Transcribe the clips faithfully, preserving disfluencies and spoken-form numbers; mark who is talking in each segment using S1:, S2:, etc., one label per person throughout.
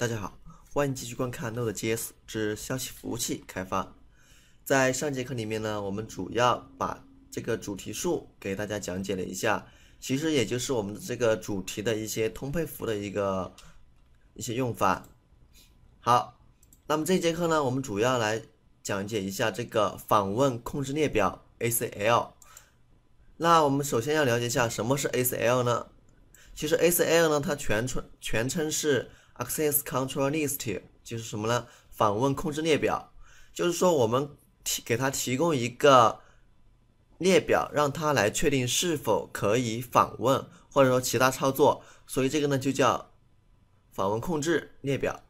S1: 大家好，欢迎继续观看 Node.js 之消息服务器开发。在上节课里面呢，我们主要把这个主题树给大家讲解了一下，其实也就是我们的这个主题的一些通配符的一个一些用法。好，那么这节课呢，我们主要来讲解一下这个访问控制列表 A C L。那我们首先要了解一下什么是 A C L 呢？其实 A C L 呢，它全称全称是 Access Control List， 就是什么呢？访问控制列表，就是说我们提给它提供一个列表，让它来确定是否可以访问，或者说其他操作，所以这个呢就叫访问控制列表。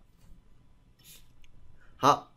S1: 好，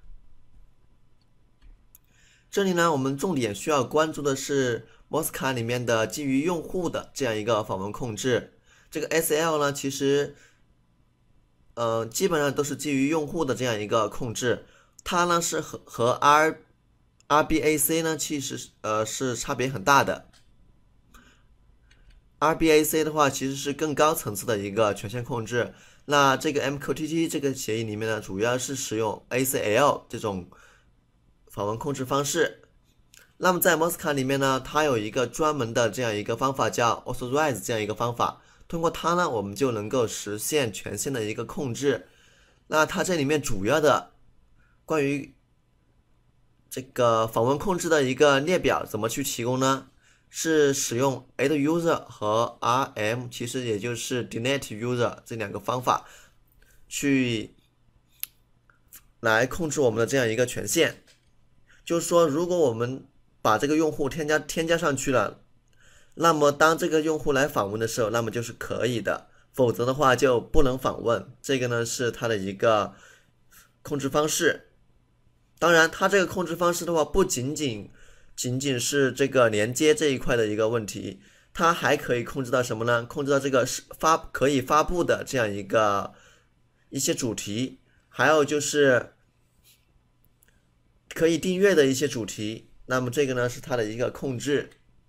S1: 这里呢我们重点需要关注的是 Mosca 里面的基于用户的这样一个访问控制。这个 A C L 呢，其实呃，基本上都是基于用户的这样一个控制，它呢是和和 R RBAC 呢其实呃是差别很大的。R B A C 的话其实是更高层次的一个权限控制，那这个 M Q T T 这个协议里面呢，主要是使用 A C L 这种访问控制方式。那么在 Mosca 里面呢，它有一个专门的这样一个方法叫 Authorize 这样一个方法。通过它呢，我们就能够实现权限的一个控制。那它这里面主要的关于这个访问控制的一个列表怎么去提供呢？是使用 add user 和 R M， 其实也就是 delete user 这两个方法去来控制我们的这样一个权限。就是说，如果我们把这个用户添加添加上去了，那么当这个用户来访问的时候，那么就是可以的，否则的话就不能访问。这个呢是它的一个控制方式。当然，它这个控制方式的话，不仅仅仅仅是这个连接这一块的一个问题，它还可以控制到什么呢？控制到这个发可以发布的这样一个一些主题，还有就是可以订阅的一些主题。那么这个呢是它的一个控制。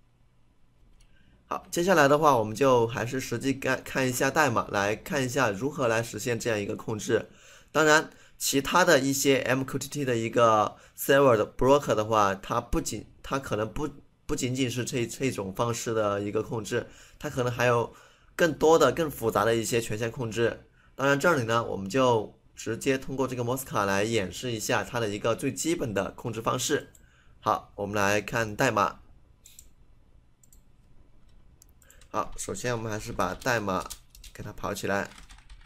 S1: 好，接下来的话，我们就还是实际看看一下代码，来看一下如何来实现这样一个控制。当然，其他的一些 M Q T T 的一个 server 的 broker 的话，它不仅它可能不不仅仅是这这种方式的一个控制，它可能还有更多的、更复杂的一些权限控制。当然，这里呢，我们就直接通过这个 Mosca 来演示一下它的一个最基本的控制方式。好，我们来看代码。好，首先我们还是把代码给它跑起来。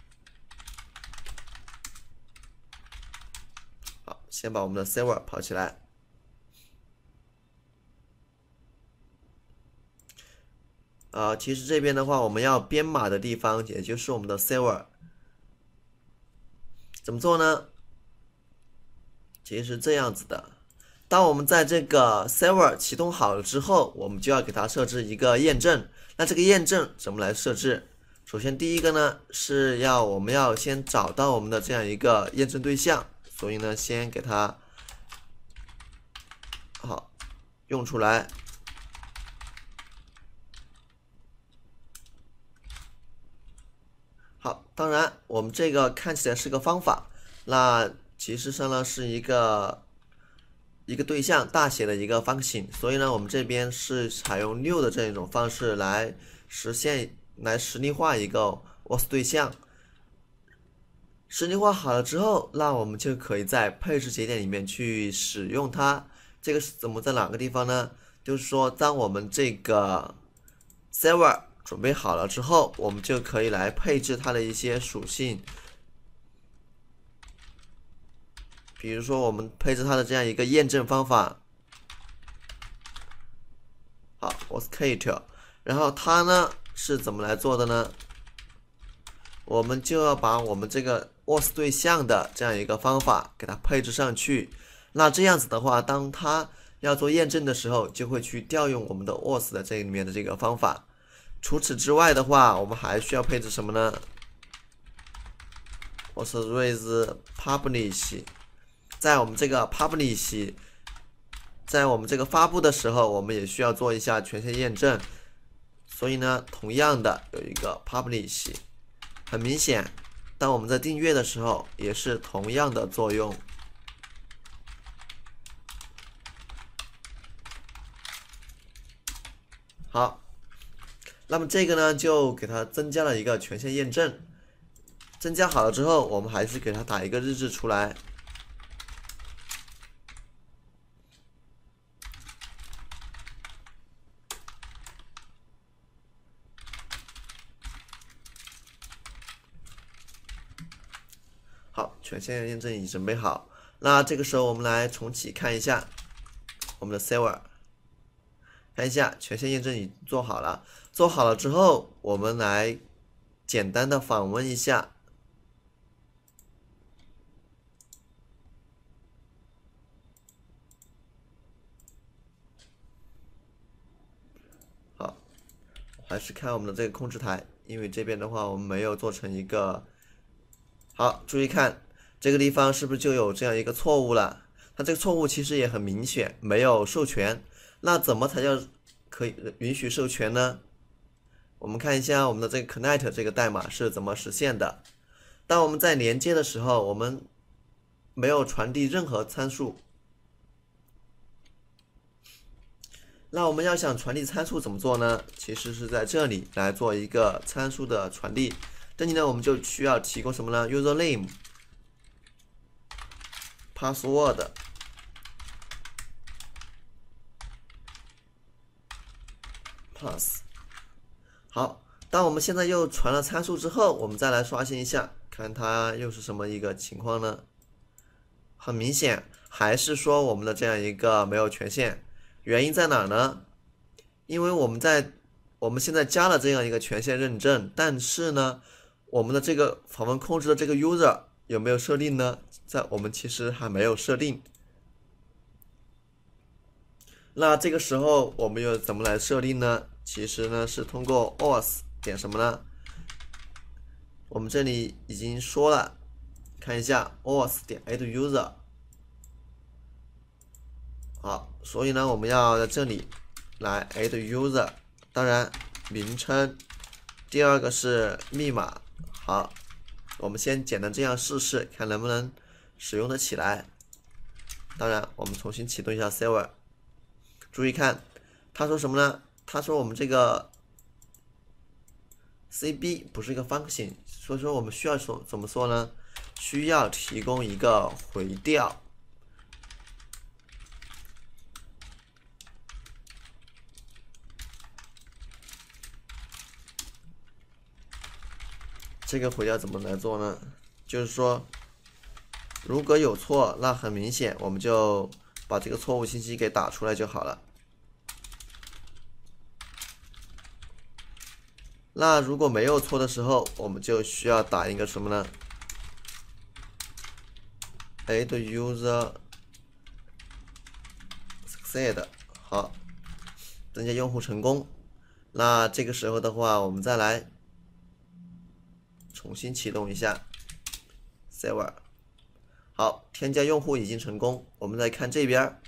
S1: 好，先把我们的 server 跑起来。呃，其实这边的话，我们要编码的地方，也就是我们的 server， 怎么做呢？其实是这样子的。当我们在这个 server 启动好了之后，我们就要给它设置一个验证。那这个验证怎么来设置？首先第一个呢，是要我们要先找到我们的这样一个验证对象，所以呢，先给它好用出来。好，当然我们这个看起来是个方法，那其实上呢是一个一个对象大写的一个 function， 所以呢，我们这边是采用 new 的这一种方式来实现，来实例化一个 W A S 对象。实例化好了之后，那我们就可以在配置节点里面去使用它。这个是怎么在哪个地方呢？就是说，当我们这个 server 准备好了之后，我们就可以来配置它的一些属性。比如说，我们配置它的这样一个验证方法，好 ，authenticator， 然后它呢是怎么来做的呢？我们就要把我们这个 W A S 对象的这样一个方法给它配置上去。那这样子的话，当它要做验证的时候，就会去调用我们的 W A S 的这里面的这个方法。除此之外的话，我们还需要配置什么呢 ？authorize publish。在我们这个 publish， 在我们这个发布的时候，我们也需要做一下权限验证。所以呢，同样的有一个 publish， 很明显当我们在订阅的时候，也是同样的作用。好，那么这个呢，就给它增加了一个权限验证。增加好了之后，我们还是给它打一个日志出来。好，权限验证已准备好。那这个时候我们来重启看一下我们的 server， 看一下权限验证已经做好了。做好了之后，我们来简单的访问一下。好，还是看我们的这个控制台，因为这边的话我们没有做成一个。好，注意看这个地方是不是就有这样一个错误了？它这个错误其实也很明显，没有授权。那怎么才叫可以允许授权呢？我们看一下我们的这个 connect 这个代码是怎么实现的。当我们在连接的时候，我们没有传递任何参数。那我们要想传递参数怎么做呢？其实是在这里来做一个参数的传递。这里呢，我们就需要提供什么呢 ？username、password、pass。好，当我们现在又传了参数之后，我们再来刷新一下，看它又是什么一个情况呢？很明显，还是说我们的这样一个没有权限。原因在哪呢？因为我们在我们现在加了这样一个权限认证，但是呢，我们的这个访问控制的这个 user 有没有设定呢？在我们其实还没有设定。那这个时候我们又怎么来设定呢？其实呢是通过 auth 点什么呢？我们这里已经说了，看一下 auth 点 add user。好，所以呢我们要在这里来 add user， 当然名称，第二个是密码。好，我们先简单这样试试，看能不能使用的起来。当然，我们重新启动一下 server。注意看，他说什么呢？他说我们这个 C B 不是一个 function， 所以说我们需要说怎么说呢？需要提供一个回调。这个回调怎么来做呢？就是说，如果有错，那很明显我们就把这个错误信息给打出来就好了。那如果没有错的时候，我们就需要打一个什么呢 ？add user succeed， 好，增加用户成功。那这个时候的话，我们再来重新启动一下 server。好，添加用户已经成功。我们再看这边，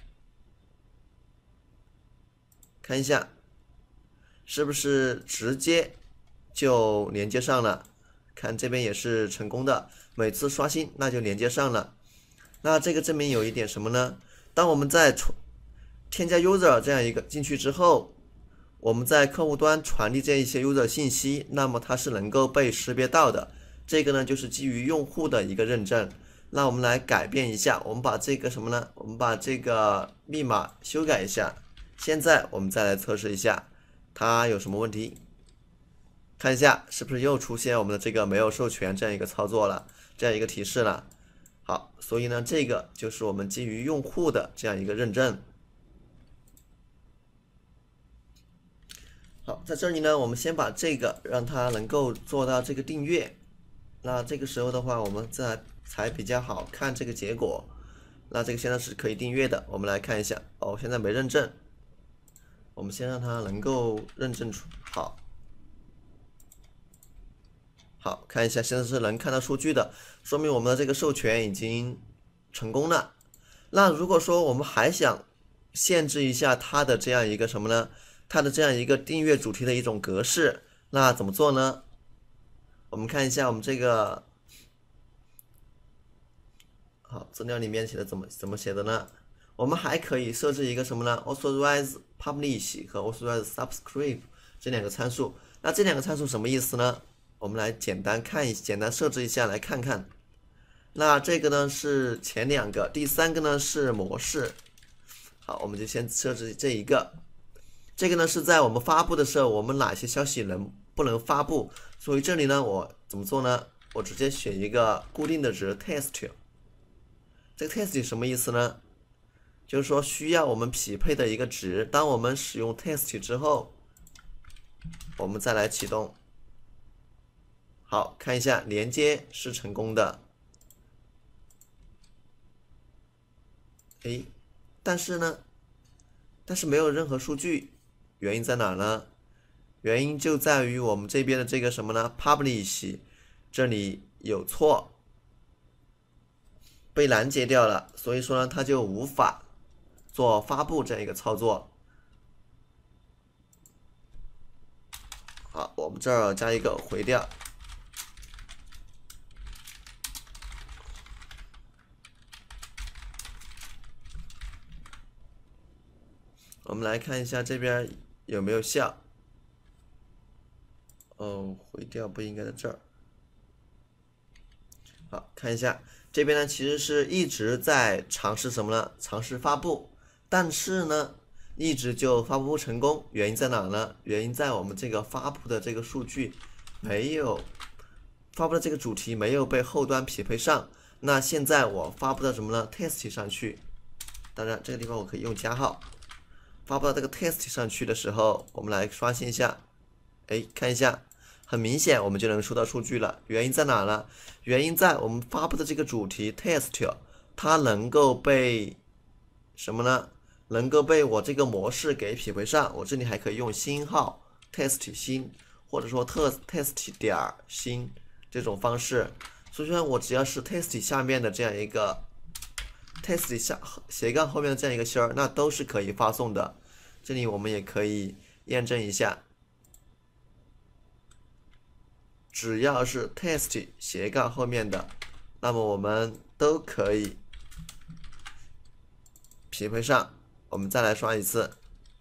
S1: 看一下是不是直接就连接上了？看这边也是成功的，每次刷新那就连接上了。那这个证明有一点什么呢？当我们在添加 user 这样一个进去之后，我们在客户端传递这一些 user 信息，那么它是能够被识别到的。这个呢就是基于用户的一个认证。那我们来改变一下，我们把这个什么呢？我们把这个密码修改一下。现在我们再来测试一下，它有什么问题？看一下是不是又出现我们的这个没有授权这样一个操作了，这样一个提示了。好，所以呢，这个就是我们基于用户的这样一个认证。好，在这里呢，我们先把这个让它能够做到这个订阅。那这个时候的话，我们再才比较好看这个结果。那这个现在是可以订阅的，我们来看一下。哦，现在没认证，我们先让它能够认证出好。好，看一下，现在是能看到数据的，说明我们的这个授权已经成功了。那如果说我们还想限制一下它的这样一个什么呢？它的这样一个订阅主题的一种格式，那怎么做呢？我们看一下我们这个好，资料里面写的怎么怎么写的呢？我们还可以设置一个什么呢 ？authorize publish 和 authorize subscribe 这两个参数。那这两个参数什么意思呢？我们来简单看一，简单设置一下来看看。那这个呢是前两个，第三个呢是模式。好，我们就先设置这一个。这个呢是在我们发布的时候，我们哪些消息能不能发布？所以这里呢，我怎么做呢？我直接选一个固定的值 test。这个 test 什么意思呢？就是说需要我们匹配的一个值。当我们使用 test 之后，我们再来启动。好，看一下连接是成功的。诶，但是呢，但是没有任何数据，原因在哪呢？原因就在于我们这边的这个什么呢 ？publish 这里有错，被拦截掉了，所以说呢，它就无法做发布这样一个操作。好，我们这儿加一个回调。我们来看一下这边有没有效。哦，回调不应该在这儿。好，看一下这边呢，其实是一直在尝试什么呢？尝试发布，但是呢，一直就发布不成功。原因在哪呢？原因在我们这个发布的这个数据没有发布的这个主题没有被后端匹配上。那现在我发布到什么呢 ？test 上去，当然这个地方我可以用加号。发布到这个 test 上去的时候，我们来刷新一下，哎，看一下。很明显，我们就能收到数据了。原因在哪呢？原因在我们发布的这个主题 test， 它能够被什么呢？能够被我这个模式给匹配上。我这里还可以用星号 test 星，或者说特 test 点星这种方式。所以说我只要是 test 下面的这样一个 test 下斜杠后面的这样一个星儿，那都是可以发送的。这里我们也可以验证一下。只要是 test 斜杠后面的，那么我们都可以匹配上。我们再来刷一次。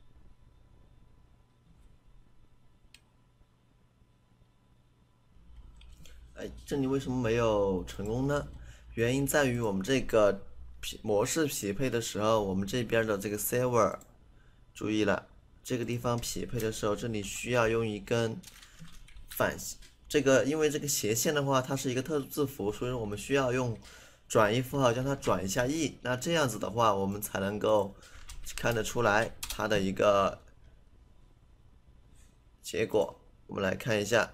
S1: 哎，这里为什么没有成功呢？原因在于我们这个匹模式匹配的时候，我们这边的这个 server 注意了，这个地方匹配的时候，这里需要用一根反。这个因为这个斜线的话，它是一个特殊字符，所以说我们需要用转译符号将它转一下译。那这样子的话，我们才能够看得出来它的一个结果。我们来看一下，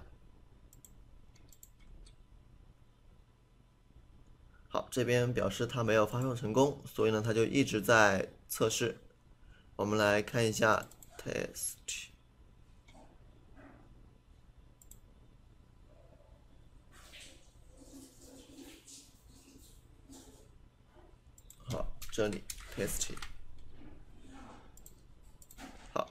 S1: 好，这边表示它没有发送成功，所以呢，它就一直在测试。我们来看一下 test。好，这里 test。好，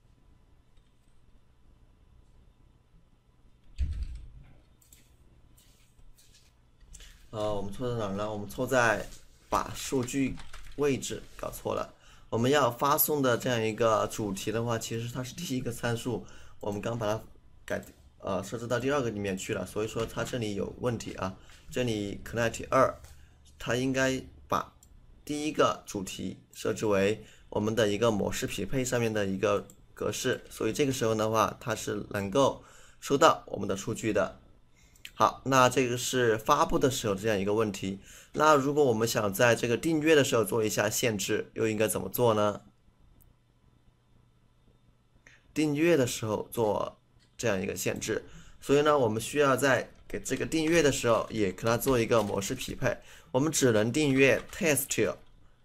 S1: 呃，我们错在哪儿呢？我们错在把数据位置搞错了。我们要发送的这样一个主题的话，其实它是第一个参数，我们刚把它改呃设置到第二个里面去了，所以说它这里有问题啊。这里 connect 二，它应该把第一个主题设置为我们的一个模式匹配上面的一个格式，所以这个时候的话，它是能够收到我们的数据的。好，那这个是发布的时候这样一个问题。那如果我们想在这个订阅的时候做一下限制，又应该怎么做呢？订阅的时候做这样一个限制，所以呢，我们需要在给这个订阅的时候也跟它做一个模式匹配。我们只能订阅 test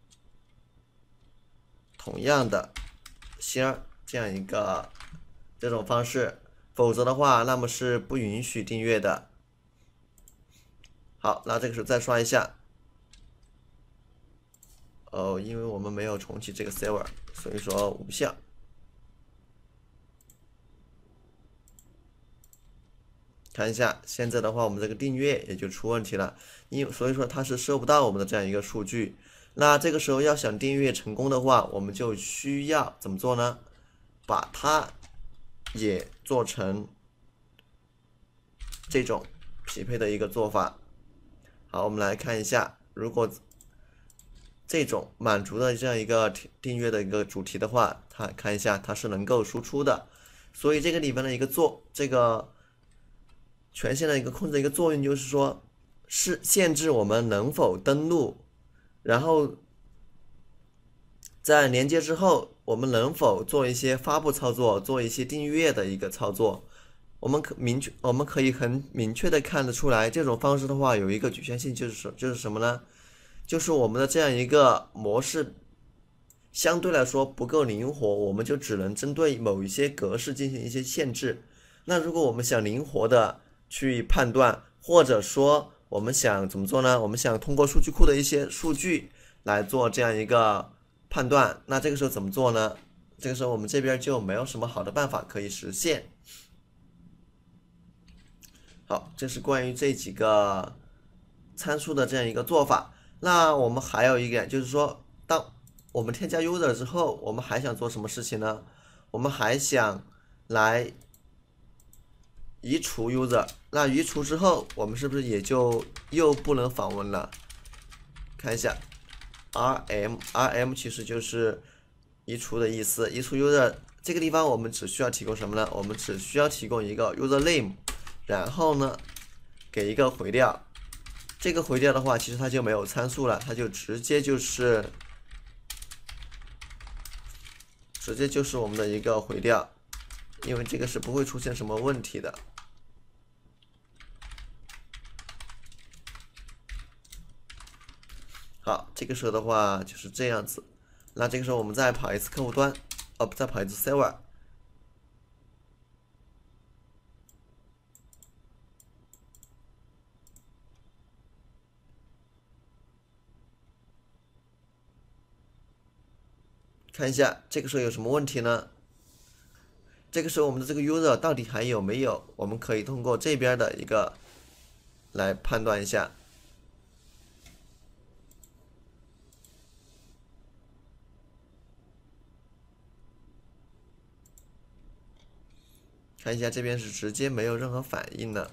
S1: 同样的星儿这样一个这种方式，否则的话，那么是不允许订阅的。好，那这个时候再刷一下。哦，因为我们没有重启这个 server， 所以说无效。 看一下，现在的话，我们这个订阅也就出问题了，因为所以说它是收不到我们的这样一个数据。那这个时候要想订阅成功的话，我们就需要怎么做呢？把它也做成这种匹配的一个做法。好，我们来看一下，如果这种满足的这样一个订阅的一个主题的话，它看一下它是能够输出的。所以这个里边的一个做这个权限的一个控制的一个作用，就是说是限制我们能否登录，然后在连接之后，我们能否做一些发布操作，做一些订阅的一个操作。我们可明确，我们可以很明确的看得出来，这种方式的话有一个局限性，就是就是什么呢？就是我们的这样一个模式相对来说不够灵活，我们就只能针对某一些格式进行一些限制。那如果我们想灵活的去判断，或者说我们想怎么做呢？我们想通过数据库的一些数据来做这样一个判断，那这个时候怎么做呢？这个时候我们这边就没有什么好的办法可以实现。好，这是关于这几个参数的这样一个做法。那我们还有一点就是说，当我们添加 user 之后，我们还想做什么事情呢？我们还想来移除 user。那移除之后，我们是不是也就又不能访问了？看一下 ，rm，rm 其实就是移除的意思。移除 user 这个地方，我们只需要提供什么呢？我们只需要提供一个 user name。然后呢，给一个回调，这个回调的话，其实它就没有参数了，它就直接就是直接就是我们的一个回调，因为这个是不会出现什么问题的。好，这个时候的话就是这样子。那这个时候我们再跑一次客户端，哦，再跑一次 server。看一下这个时候有什么问题呢？这个时候我们的这个 user 到底还有没有？我们可以通过这边的一个来判断一下。看一下这边是直接没有任何反应的。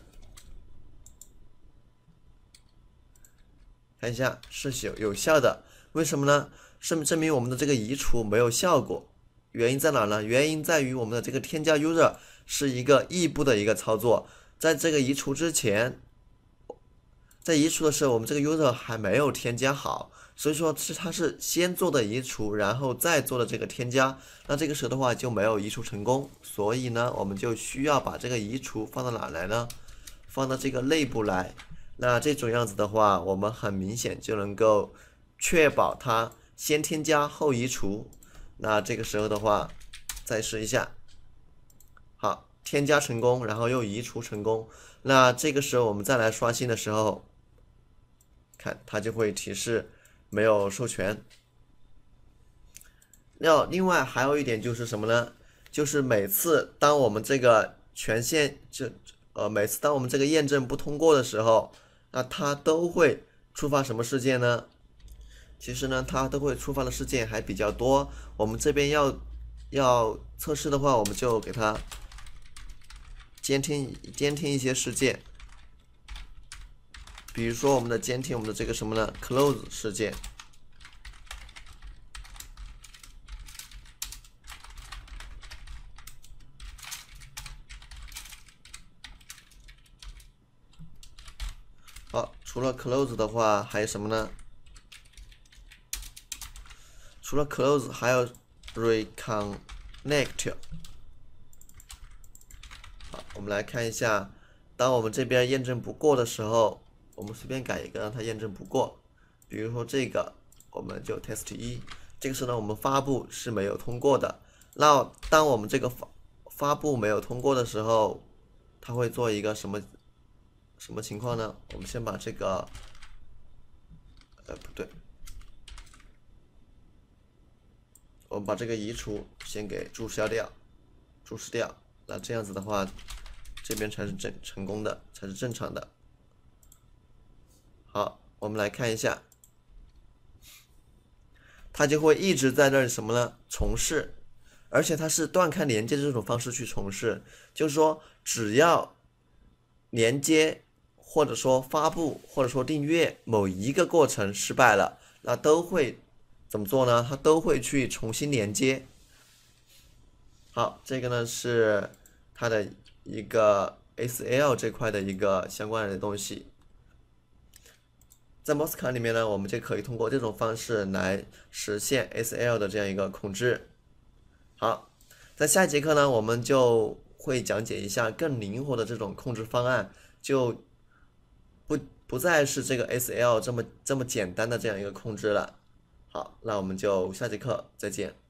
S1: 看一下是有有效的，为什么呢？证证明我们的这个移除没有效果，原因在哪呢？原因在于我们的这个添加 user 是一个异步的一个操作，在这个移除之前，在移除的时候，我们这个 user 还没有添加好，所以说是它是先做的移除，然后再做的这个添加，那这个时候的话就没有移除成功，所以呢，我们就需要把这个移除放到哪来呢？放到这个内部来。那这种样子的话，我们很明显就能够确保它先添加后移除。那这个时候的话，再试一下，好，添加成功，然后又移除成功。那这个时候我们再来刷新的时候，看它就会提示没有授权。那另外还有一点就是什么呢？就是每次当我们这个权限就呃每次当我们这个验证不通过的时候，那它都会触发什么事件呢？其实呢，它都会触发的事件还比较多。我们这边要要测试的话，我们就给它监听监听一些事件，比如说我们的监听我们的这个什么呢 ？close 事件。好，除了 close 的话，还有什么呢？除了 close， 还有 reconnect。好，我们来看一下，当我们这边验证不过的时候，我们随便改一个让它验证不过，比如说这个，我们就 test 一。这个时候呢，我们发布是没有通过的。那当我们这个发发布没有通过的时候，它会做一个什么？什么情况呢？我们先把这个，呃，不对，我们把这个移除先给注销掉，注释掉。那这样子的话， 这边才是正成功的，才是正常的。好，我们来看一下，它就会一直在那里什么呢？重试，而且它是断开连接的这种方式去重试，就是说只要连接或者说发布或者说订阅某一个过程失败了，那都会怎么做呢？它都会去重新连接。好，这个呢是它的一个 A C L 这块的一个相关的东西。在 M O S 卡里面呢，我们就可以通过这种方式来实现 A C L 的这样一个控制。好，在下一节课呢，我们就会讲解一下更灵活的这种控制方案，就不不再是这个 A C L 这么这么简单的这样一个控制了。好，那我们就下节课再见。